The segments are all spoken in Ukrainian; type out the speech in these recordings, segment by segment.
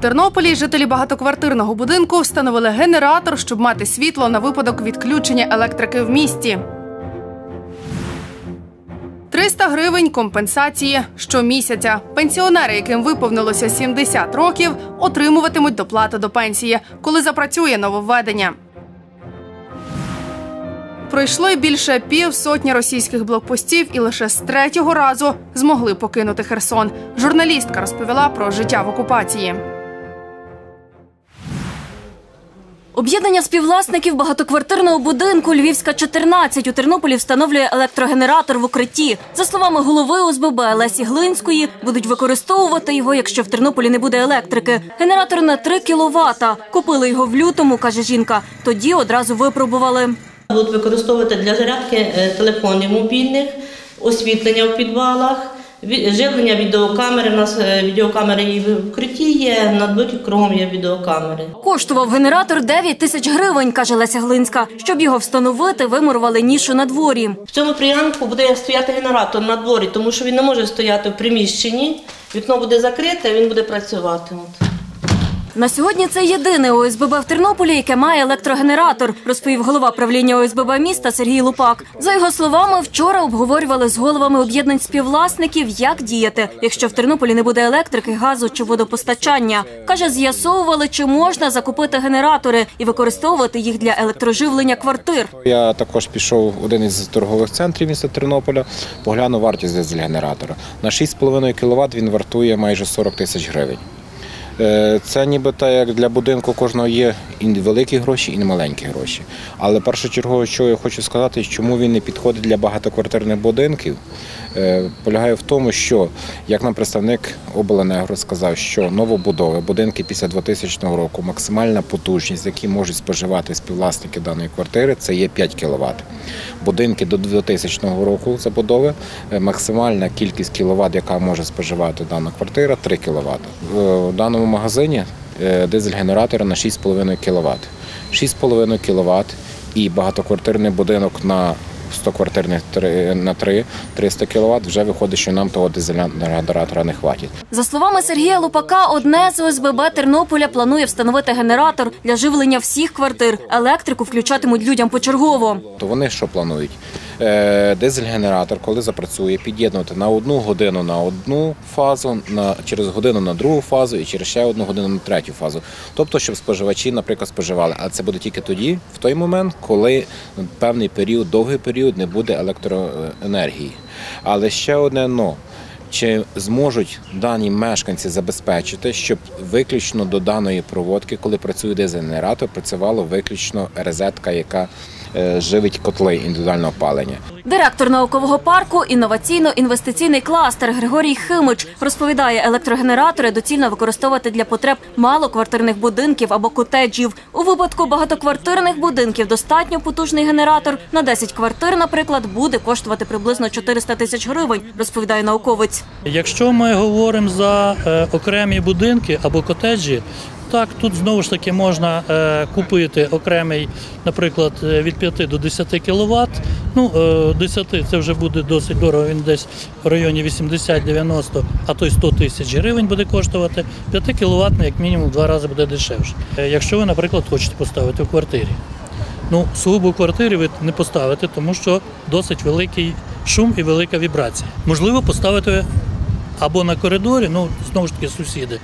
Тернополі жителі багатоквартирного будинку встановили генератор, щоб мати світло на випадок відключення електрики в місті. 300 гривень компенсації щомісяця. Пенсіонери, яким виповнилося 70 років, отримуватимуть доплату до пенсії, коли запрацює нововведення. Пройшло й більше півсотні російських блокпостів і лише з третього разу змогли покинути Херсон. Журналістка розповіла про життя в окупації. Об'єднання співвласників багатоквартирного будинку «Львівська, 14» у Тернополі встановлює електрогенератор в укритті. За словами голови ОСББ Лесі Глинської, будуть використовувати його, якщо в Тернополі не буде електрики. Генератор на 3 кіловата. Купили його в лютому, каже жінка. Тоді одразу випробували. Будуть використовувати для зарядки телефонів мобільних, освітлення в підвалах, живлення відеокамери. У нас відеокамери і в укритті є, на дворі кругом є відеокамери. Коштував генератор 9 тисяч гривень, каже Леся Глинська. Щоб його встановити, вимурували нішу на дворі. В цьому приянку буде стояти генератор на дворі, тому що він не може стояти в приміщенні. Вікно буде закрите, він буде працювати. На сьогодні це єдине ОСББ в Тернополі, яке має електрогенератор, розповів голова правління ОСББ міста Сергій Лупак. За його словами, вчора обговорювали з головами об'єднань співвласників, як діяти, якщо в Тернополі не буде електрики, газу чи водопостачання. Каже, з'ясовували, чи можна закупити генератори і використовувати їх для електроживлення квартир. Я також пішов в один із торгових центрів міста Тернополя, поглянув вартість дизель-генератора. На 6,5 кВт він вартує майже 40 тисяч гривень. Це ніби так, як для будинку кожного є і великі гроші, і маленькі гроші. Але першочергово, що я хочу сказати, чому він не підходить для багатоквартирних будинків, полягає в тому, що, як нам представник обленерго сказав, що новобудови, будинки після 2000 року, максимальна потужність, які можуть споживати співвласники даної квартири, це є 5 кВт. Будинки до 2000 року забудови, максимальна кількість кіловат, яка може споживати дана квартира, 3 кВт. В даному магазині дизель-генератори на 6,5 кВт. 6,5 кВт і багатоквартирний будинок на 100 квартирних на 300 кВт, вже виходить, що нам того дизель-генератора не хватить. За словами Сергія Лупака, одне з ОСББ Тернополя планує встановити генератор для живлення всіх квартир. Електрику включатимуть людям почергово. То вони що планують? Дизель-генератор, коли запрацює, під'єднувати на 1 годину на одну фазу, через годину на другу фазу і через ще 1 годину на третю фазу. Тобто, щоб споживачі, наприклад, споживали. А це буде тільки тоді, в той момент, коли певний період, довгий період не буде електроенергії. Але ще одне «но». Чи зможуть дані мешканці забезпечити, щоб виключно до даної проводки, коли працює дизель-генератор, працювала виключно розетка, яка живить котли індивідуального опалення. Директор наукового парку «Інноваційно-інвестиційний кластер» Григорій Химич розповідає, електрогенератори доцільно використовувати для потреб малоквартирних будинків або котеджів. У випадку багатоквартирних будинків достатньо потужний генератор на 10 квартир, наприклад, буде коштувати приблизно 400 тисяч гривень, розповідає науковець. Якщо ми говоримо за окремі будинки або котеджі, так, тут знову ж таки можна купити окремий, наприклад, від 5 до 10 кВт. 10 це вже буде досить дорого, він десь в районі 80-90, а то й 100 тисяч гривень буде коштувати. 5 кВт, як мінімум, в 2 рази буде дешевше. Якщо ви, наприклад, хочете поставити в квартирі. Сугубо в квартирі ви не поставите, тому що досить великий шум і велика вібрація. Можливо, поставити або на коридорі, знову ж таки сусіди,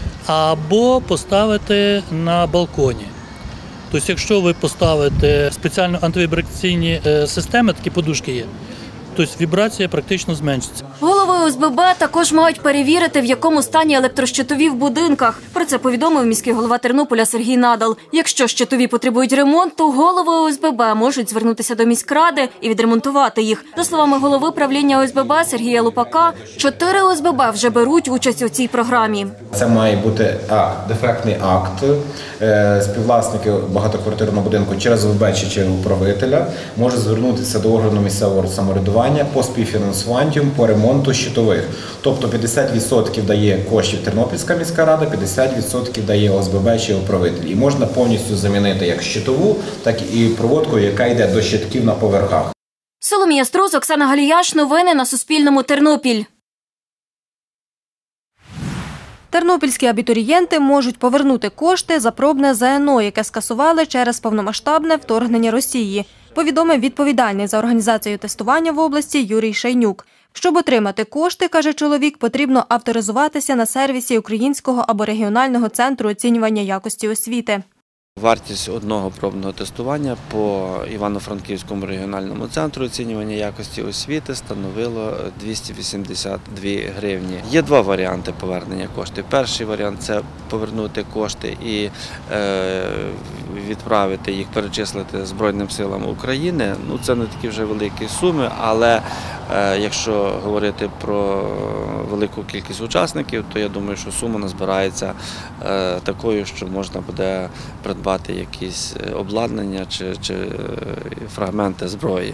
або поставити на балконі. Тобто, якщо ви поставите спеціально антивібраційні системи, такі подушки є, тобто вібрація практично зменшиться. Голови ОСББ також мають перевірити, в якому стані електрощитові в будинках. Про це повідомив міський голова Тернополя Сергій Надал. Якщо щитові потребують ремонту, голови ОСББ можуть звернутися до міськради і відремонтувати їх. За словами голови правління ОСББ Сергія Лупака, 4 ОСББ вже беруть участь у цій програмі. Це має бути дефектний акт. Співвласники багатоквартирного будинку через ОСББ чи через управителя можуть звернутися до органу місцевого самоврядування по співфінансуванню по ремонту щитових. Тобто 50% дає коштів Тернопільська міська рада, 50% дає ОСББ чи управитель. І можна повністю замінити як щитову, так і проводку, яка йде до щитків на поверхах. Соломія Струз, Оксана Галіяш. Новини на Суспільному. Тернопіль. Тернопільські абітурієнти можуть повернути кошти за пробне ЗНО, яке скасували через повномасштабне вторгнення Росії, повідомив відповідальний за організацію тестування в області Юрій Шайнюк. Щоб отримати кошти, каже чоловік, потрібно авторизуватися на сервісі Українського або регіонального центру оцінювання якості освіти. Вартість одного пробного тестування по Івано-Франківському регіональному центру оцінювання якості освіти становило 282 гривні. Є два варіанти повернення коштів. Перший варіант – це повернути кошти і відправити їх, перечислити Збройним силам України. Це не такі вже великі суми, але якщо говорити про велику кількість учасників, то я думаю, що сума назбирається такою, що можна буде придбати якісь обладнання чи фрагменти зброї.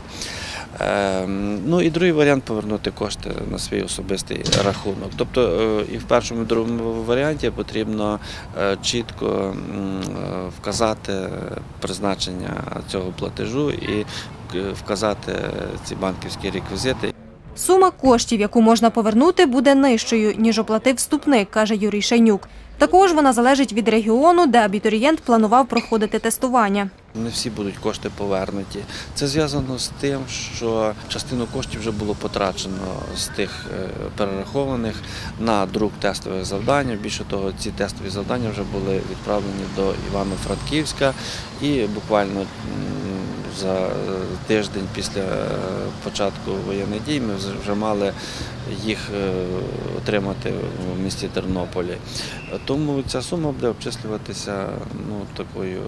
І другий варіант – повернути кошти на свій особистий рахунок. Тобто і в першому, і в другому варіанті потрібно чітко вказати призначення цього платежу і вказати ці банківські реквізити. Сума коштів, яку можна повернути, буде нижчою, ніж оплатив вступник, каже Юрій Шайнюк. Також вона залежить від регіону, де абітурієнт планував проходити тестування. Не всі будуть кошти повернуті. Це зв'язано з тим, що частину коштів вже було потрачено з тих перерахованих на друк тестових завдань. Більше того, ці тестові завдання вже були відправлені до Івано-Франківська і буквально за тиждень після початку воєнних дій ми вже мали їх отримати в місті Тернополі. Тому ця сума буде обчислюватися такою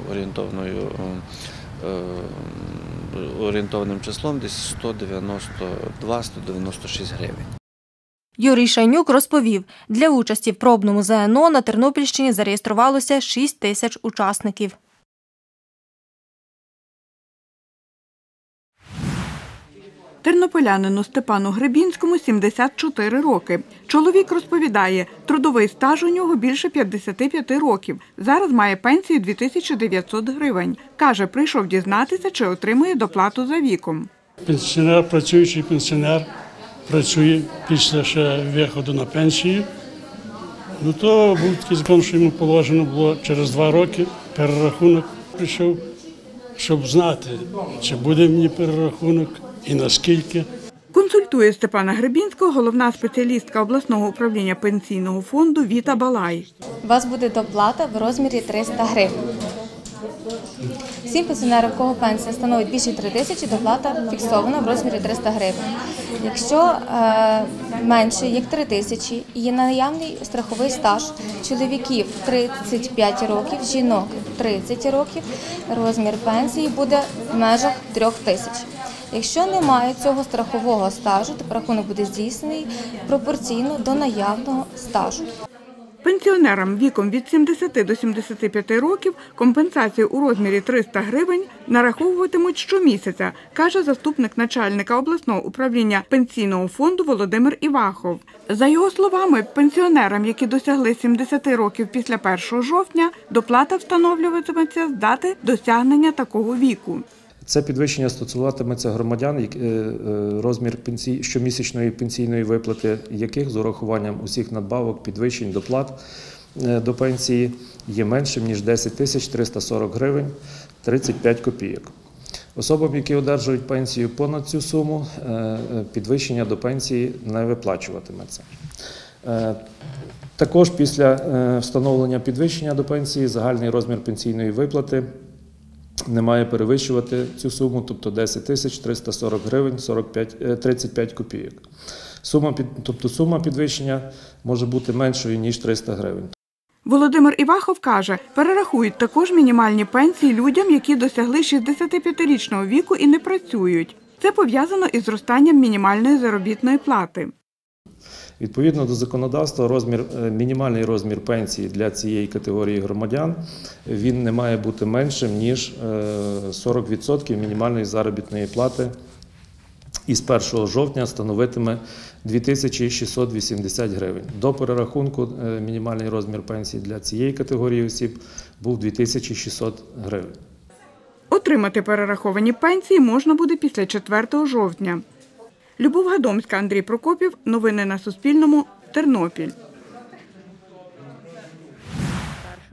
орієнтовним числом, десь 192-196 гривень. Юрій Шайнюк розповів, для участі в пробному ЗНО на Тернопільщині зареєструвалося 6 тисяч учасників. Тернополянину Степану Гребінському 74 роки. Чоловік розповідає, трудовий стаж у нього більше 55 років. Зараз має пенсію 2900 гривень. Каже, прийшов дізнатися, чи отримує доплату за віком. Пенсіонер, працюючий пенсіонер, працює після ще виходу на пенсію. То був такий закон, що йому положено було через 2 роки перерахунок. Прийшов, щоб знати, чи буде мені перерахунок і наскільки. Консультує Степана Гребінського головна спеціалістка обласного управління пенсійного фонду Віта Балай. У вас буде доплата в розмірі 300 гривень. Всім пенсіонерам, у кого пенсія становить більше 3 тисячі, доплата фіксована в розмірі 300 гривень. Якщо менше, як 3 тисячі, і є наявний страховий стаж чоловіків 35 років, жінок 30 років, розмір пенсії буде в межах 3 тисяч. Якщо немає цього страхового стажу, то рахунок буде здійснений пропорційно до наявного стажу. Пенсіонерам віком від 70 до 75 років компенсацію у розмірі 300 гривень нараховуватимуть щомісяця, каже заступник начальника обласного управління пенсійного фонду Володимир Івахов. За його словами, пенсіонерам, які досягли 70 років після 1 жовтня, доплата встановлюватиметься з дати досягнення такого віку. Це підвищення стосуватиметься громадян, розмір щомісячної пенсійної виплати яких з урахуванням усіх надбавок, підвищень, доплат до пенсії є меншим, ніж 10 тисяч 340 гривень 35 копійок. Особам, які одержують пенсію понад цю суму, підвищення до пенсії не виплачуватиметься. Також після встановлення підвищення до пенсії загальний розмір пенсійної виплати не має перевищувати цю суму, тобто 10 тисяч 340 гривень 35 копійок. Сума підвищення може бути меншою, ніж 300 гривень. Володимир Івахов каже, перерахують також мінімальні пенсії людям, які досягли 65-річного віку і не працюють. Це пов'язано із зростанням мінімальної заробітної плати. Відповідно до законодавства, мінімальний розмір пенсії для цієї категорії громадян, він не має бути меншим, ніж 40% мінімальної заробітної плати і з 1 жовтня становитиме 2680 гривень. До перерахунку мінімальний розмір пенсії для цієї категорії осіб був 2600 гривень. Отримати перераховані пенсії можна буде після 4 жовтня. Любов Гадомська, Андрій Прокопів. Новини на Суспільному. Тернопіль.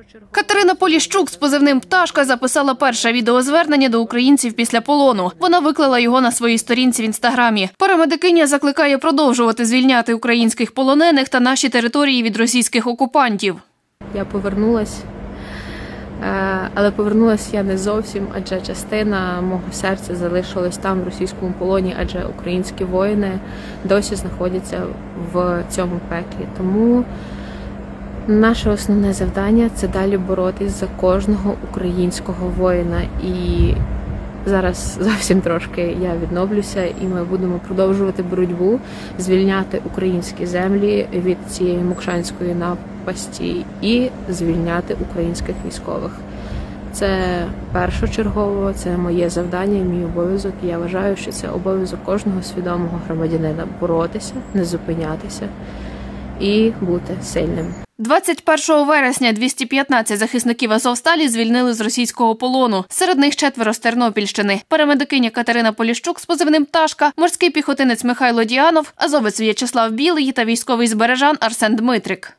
Катерина Поліщук з позивним «Пташка» записала перше відеозвернення до українців після полону. Вона виклала його на своїй сторінці в Інстаграмі. Парамедикиня закликає продовжувати звільняти українських полонених та наші території від російських окупантів. Я повернулась, але повернулась я не зовсім, адже частина мого серця залишилась там, в російському полоні, адже українські воїни досі знаходяться в цьому пеклі. Тому наше основне завдання – це далі боротись за кожного українського воїна. І зараз зовсім трошки я відновлюся, і ми будемо продовжувати боротьбу, звільняти українські землі від цієї мокшанської напасті і звільняти українських військових. Це першочергово, це моє завдання і мій обов'язок. І я вважаю, що це обов'язок кожного свідомого громадянина – боротися, не зупинятися і бути сильним. 21 вересня 215 захисників Азовсталі звільнили з російського полону. Серед них 4 з Тернопільщини. Парамедикиня Катерина Поліщук з позивним «Пташка», морський піхотинець Михайло Діанов, азовець В'ячеслав Білий та військовий з Бережан Арсен Дмитрик.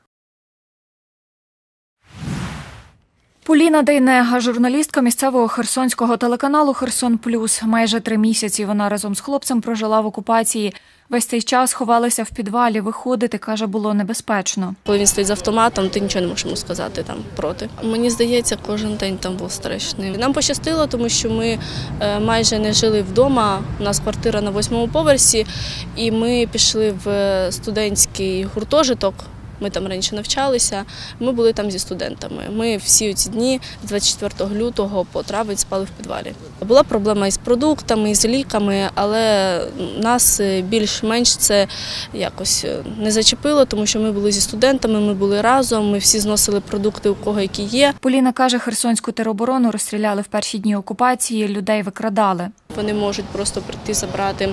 Поліна Дейнега, журналістка місцевого херсонського телеканалу «Херсон Плюс». Майже 3 місяці вона разом з хлопцем прожила в окупації. Весь цей час ховалися в підвалі, виходити, каже, було небезпечно. Коли він стоїть з автоматом, ти нічого не можеш йому сказати там проти. Мені здається, кожен день там був страшний. Нам пощастило, тому що ми майже не жили вдома, у нас квартира на 8-му поверсі, і ми пішли в студентський гуртожиток. Ми там раніше навчалися, ми були там зі студентами. Ми всі ці дні з 24 лютого по травень спали в підвалі. Була проблема із продуктами, з ліками, але нас більш-менш це якось не зачепило, тому що ми були зі студентами, ми були разом, ми всі зносили продукти, у кого які є. Поліна каже, херсонську тероборону розстріляли в перші дні окупації, людей викрадали. Вони можуть просто прийти, забрати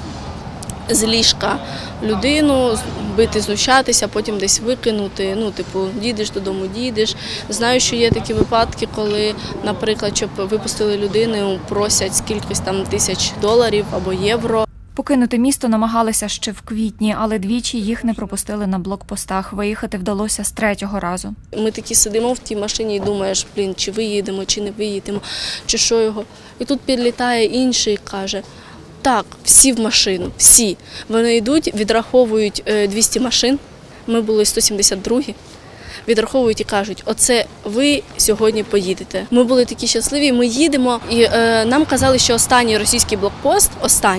з ліжка людину, бити, знущатися, потім десь викинути. Дійдеш додому, дійдеш. Знаю, що є такі випадки, коли, наприклад, щоб випустили людину, просять скількись там $1000 або євро. Покинути місто намагалися ще в квітні, але двічі їх не пропустили на блокпостах. Виїхати вдалося з 3-го разу. Ми такі сидимо в тій машині і думаєш, чи виїдемо, чи не виїдемо, чи що його. І тут підлітає інший і каже: так, всі в машину, всі. Вони йдуть, відраховують 200 машин, ми були 172-гі, відраховують і кажуть, оце ви сьогодні поїдете. Ми були такі щасливі, ми їдемо, і нам казали, що останній російський блокпост,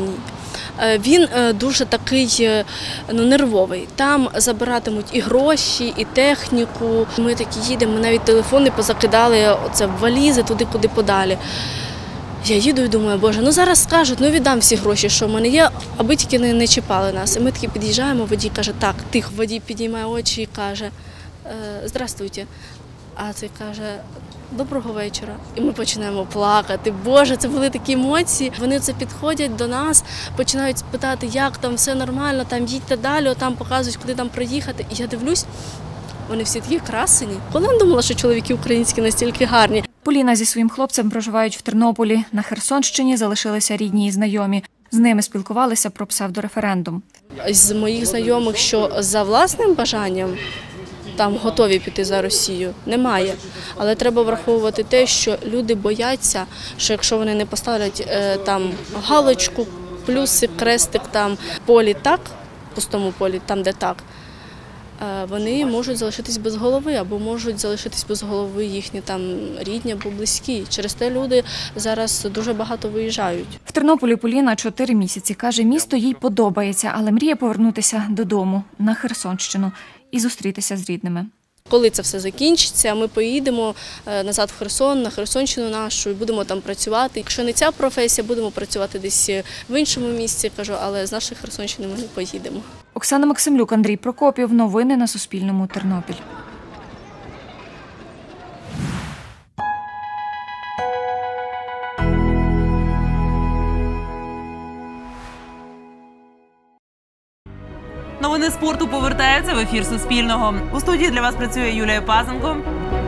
він дуже такий нервовий. Там забиратимуть і гроші, і техніку. Ми такі їдемо, ми навіть телефони позакидали в валізи туди, куди подалі. Я їду і думаю, боже, зараз скажуть, віддам всі гроші, що в мене є, аби тільки не чіпали нас. І ми таки під'їжджаємо, водій каже, так, тихо. Водій піднімає очі і каже, здравствуйте. А цей каже, доброго вечора. І ми починаємо плакати. Боже, це були такі емоції. Вони це підходять до нас, починають питати, як там, все нормально, там їдьте далі, там показують, куди там проїхати. І я дивлюсь, вони всі такі красені. Коли я думала, що чоловіки українські настільки гарні. Поліна зі своїм хлопцем проживають в Тернополі. На Херсонщині залишилися рідні і знайомі. З ними спілкувалися про псевдореферендум. З моїх знайомих, що за власним бажанням там готові піти за Росію, немає. Але треба враховувати те, що люди бояться, що якщо вони не поставлять там галочку, плюсик, крестик, там полі так, в пустому полі, там де так, вони можуть залишитись без голови, або можуть залишитись без голови їхні там рідні або близькі. Через те люди зараз дуже багато виїжджають. В Тернополі Поліна 4 місяці. Каже, місто їй подобається, але мріє повернутися додому, на Херсонщину, і зустрітися з рідними. Коли це все закінчиться, ми поїдемо назад в Херсон, на Херсонщину нашу, і будемо там працювати. Якщо не ця професія, будемо працювати десь в іншому місці, кажу, але з нашої Херсонщини ми не поїдемо. Оксана Максимлюк, Андрій Прокопів. Новини на Суспільному. Тернопіль. Новини спорту повертаються в ефір Суспільного. У студії для вас працює Юлія Пазенко.